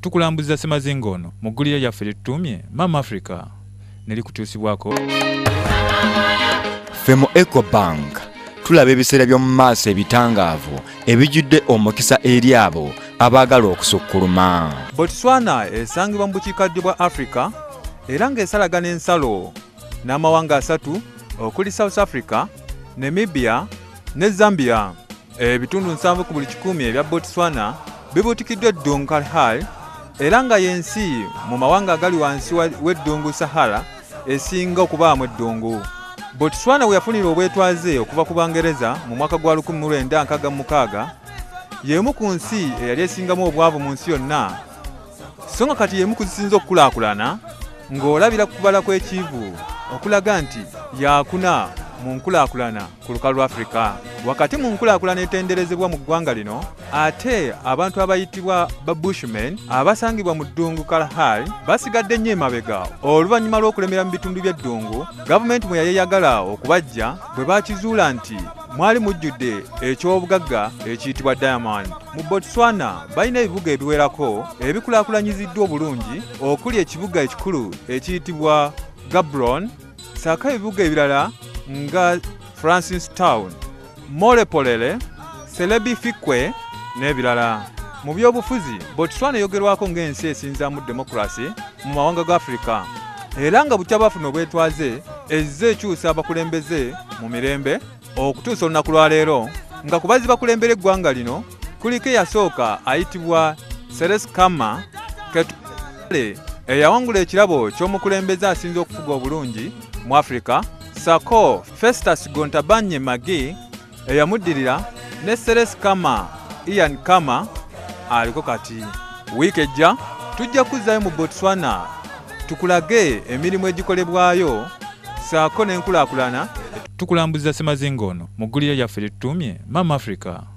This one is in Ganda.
Tukulambuza semazingo ono mu ggulire lyaffe lyetutumye MAAMA AFRIKA nelikutuusibwako. Ffe mu Ecobank tulaba ebiseera by'omu maaso ebitangaavu ebijjudde omukisa eri abo abaagala okusukkuluma. Botswana esangibwa mu bukiikaddyo bwa Afrika era ng'esalagana ensalo n'amawanga 3 okuli South Africa, Namibia ne Zambia. Ebitundu 7 ku buli 100 ebya Botswana bibuutikiddwa eddungu Kalahari era nga y'ensi mu mawanga agali wansi w'eddungu Sahara esinga okubaamu eddungu. Botswana we yafunira obwetwaze okuva ku Bangereza mu mwaka gwa 1966 y'emu ku nsi eyali esingamu obwavu mu nsi yonna, so nga kati y'emu ku zisinza okukulaakulana ng'olabira ku kubala kw'ekivu okulaga nti yaakuna mu nkulaakulana ku lukalu lwa Afrika. Wakati mu nkulaakulana etenderezebwa mu ggwanga lino, ate abantu abayitibwa ba Bushmen abasangibwa mu ddungu Kalahari basigadde nnyo emabega oluvannyuma lw'okulemera mu bitundu by'eddungu gavumenti mwe yayeyagala okubajja bwe bakizuula nti mwali mujjudde eky'obugagga ekiyitibwa Diamond. Mu Botswana balina ebibuga ebiwerako ebikulaakulanyiziddwa obulungi okuli ekibuga ekikulu ekiyitibwa Gaborone, saako ebibuga ebirala nga Francistown, Molepolele, Selebifikwe n'ebirala. Mu byobufuzi, Botswana yogerwako ng'ensi esinzaamu demokrasi mu mawanga ga Afrika era nga bukya bafuna obwetwaze ezze ekyusa abakulembeze mu mirembe okutuusa olunaku lwa leero, nga ku bazzi bakulembera eggwanga lino kuliko eyasooka ayitibwa Sereskama Ketule eyawangula ekirabo ky'omukulembeze asinze okufuga obulungi mu Afrika, Sako Festus Gontabanye Magi eyamuddirira ne Sereskama Ian Kama aliko kati. Wiiki ejja tujja kuzzayo mu Botswana tukulage emirimu egikolebwayo saako n'enkulaakulana. Tukulambuza semazingo ono mu ggulire lyaffe lyetutumye MAAMA AFRIKA.